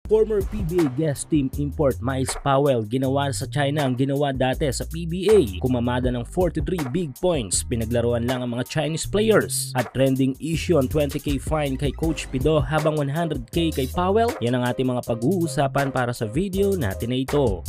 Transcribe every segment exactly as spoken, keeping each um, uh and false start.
Former P B A guest team import Miles Powell ginawa sa China ang ginawa dati sa P B A. Kumamada ng forty-three big points, pinaglaruan lang ang mga Chinese players. At trending issue ang twenty K fine kay Coach Pido habang one hundred K kay Powell. Yan ang ating mga pag-uusapan para sa video natin na ito.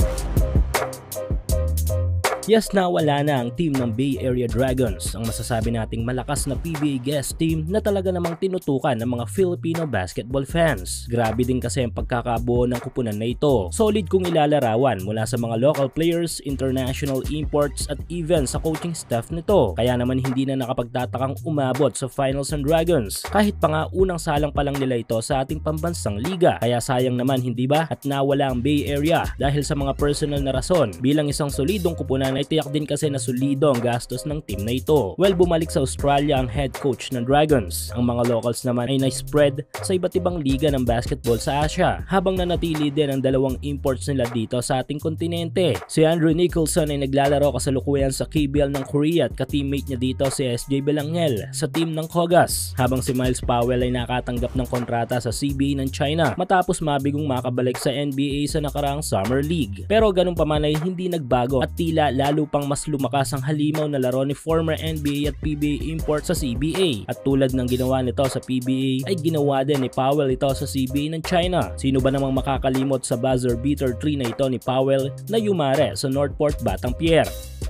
Yes, nawala na ang team ng Bay Area Dragons, ang masasabi nating malakas na P B A guest team na talaga namang tinutukan ng mga Filipino basketball fans. Grabe din kasi ang pagkakabuo ng kupunan na ito. Solid kung ilalarawan mula sa mga local players, international imports at even sa coaching staff nito. Kaya naman hindi na nakapagtatakang umabot sa finals ng Dragons. Kahit pa nga unang salang pa lang nila ito sa ating pambansang liga. Kaya sayang naman, hindi ba? At nawala ang Bay Area dahil sa mga personal na rason. Bilang isang solidong kupunan ay tiyak din kasi na solido ang gastos ng team na ito. Well, bumalik sa Australia ang head coach ng Dragons. Ang mga locals naman ay na-spread sa iba't ibang liga ng basketball sa Asia, habang nanatili din ang dalawang imports nila dito sa ating kontinente. Si Andrew Nicholson ay naglalaro kasalukuyan sa K B L ng Korea at ka-teammate niya dito si S J Belangel sa team ng Kogas, habang si Miles Powell ay nakatanggap ng kontrata sa C B A ng China matapos mabigong makabalik sa N B A sa nakaraang Summer League. Pero ganun pa man ay hindi nagbago at tila lalo pang mas lumakas ang halimaw na laro ni former N B A at P B A import sa C B A. At tulad ng ginawa nito sa P B A ay ginawa din ni Powell ito sa C B A ng China. Sino ba namang makakalimot sa buzzer beater three na ito ni Powell na yumare sa Northport Batang-Pierre?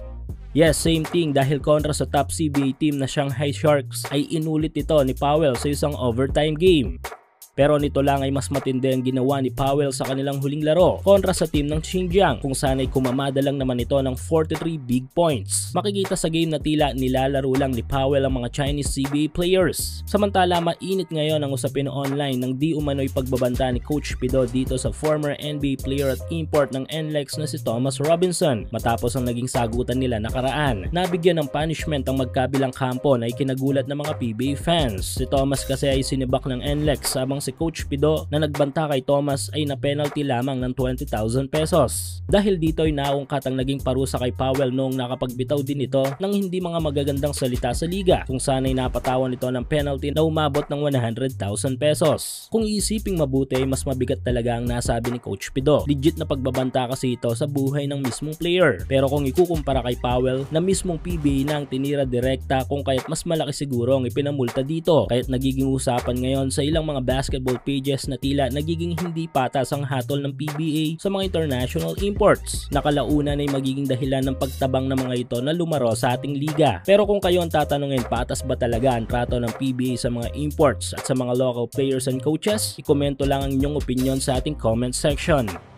Yes, same thing, dahil kontra sa top C B A team na Shanghai Sharks ay inulit ito ni Powell sa isang overtime game. Pero nito lang ay mas matindi ang ginawa ni Powell sa kanilang huling laro kontra sa team ng Xinjiang, kung saan ay kumamada lang naman ito ng forty-three big points. Makikita sa game na tila nilalaro lang ni Powell ang mga Chinese C B A players. Samantala, mainit ngayon ang usapin online ng di umano'y pagbabanta ni Coach Pido dito sa former N B A player at import ng N L E X na si Thomas Robinson matapos ang naging sagutan nila nakaraan. Nabigyan ng punishment ang magkabilang kampo na ikinagulat ng mga P B A fans. Si Thomas kasi ay sinibak ng N L E X, habang si Coach Pido na nagbanta kay Thomas ay na-penalty lamang ng twenty thousand pesos. Dahil dito ay naungkat ang naging parusa kay Powell noong nakapagbitaw din ito ng hindi mga magagandang salita sa liga, kung saan ay napatawan nito ng penalty na umabot ng one hundred thousand pesos. Kung iisiping mabuti ay mas mabigat talaga ang nasabi ni Coach Pido. Legit na pagbabanta kasi ito sa buhay ng mismong player. Pero kung ikukumpara kay Powell na mismong P B A na ang tinira direkta, kung kaya't mas malaki siguro ang ipinamulta dito. Kaya't nagiging usapan ngayon sa ilang mga basketball pages na tila nagiging hindi patas ang hatol ng P B A sa mga international imports. Nakalaunan ay magiging dahilan ng pagtabang ng mga ito na lumaro sa ating liga. Pero kung kayo ang tatanungin, patas ba talaga ang trato ng P B A sa mga imports at sa mga local players and coaches? I-komento lang ang inyong opinion sa ating comment section.